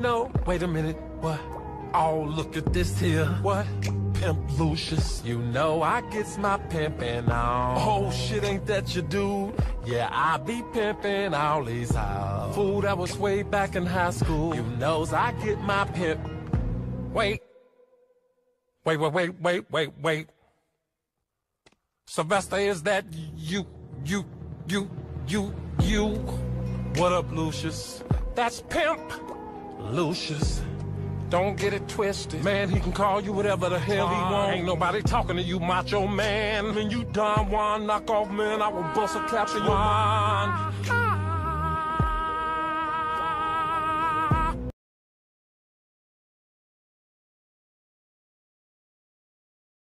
know. Wait a minute, what? Oh, look at this here. What? Pimp Lucius. You know I gets my pimpin' on. Oh, shit, ain't that your dude? Yeah, I be pimpin' all these hoes. Fool, that was way back in high school. You knows I get my pimp. Wait. Wait. Sylvester, is that you? What up, Lucius? That's Pimp Lucius. Don't get it twisted. Man, he can call you whatever the hell he want. Ain't nobody talking to you, macho man. When you Don Juan, knock off, man, I will bust a cap in your mind.